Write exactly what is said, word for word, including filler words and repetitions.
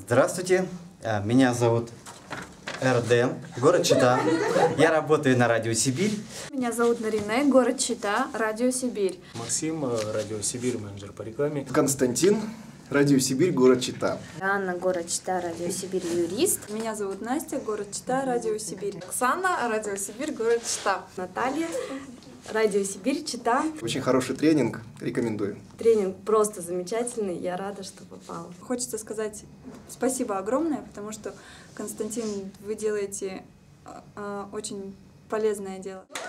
Здравствуйте, меня зовут Эрден, город Чита. Я работаю на радио Сибирь. Меня зовут Нарина, город Чита, радио Сибирь. Максим, радио Сибирь, менеджер по рекламе. Константин, радио Сибирь, город Чита. Анна, город Чита, радио Сибирь, юрист. Меня зовут Настя, город Чита, радио Сибирь. Оксана, радио Сибирь, город Чита. Наталья, радио Сибирь, Чита. Очень хороший тренинг, рекомендую. Тренинг просто замечательный, я рада, что попала. Хочется сказать спасибо огромное, потому что, Константин, вы делаете э, очень полезное дело.